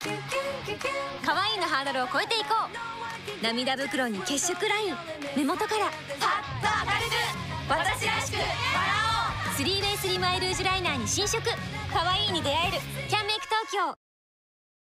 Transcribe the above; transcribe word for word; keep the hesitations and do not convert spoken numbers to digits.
可愛いのハードルを超えていこう。涙袋に血色ライン、目元からパッと明るく私らしく笑おう。スリーウェイスリムアイルージュライナーに新色。可愛いに出会えるキャンメイク東京。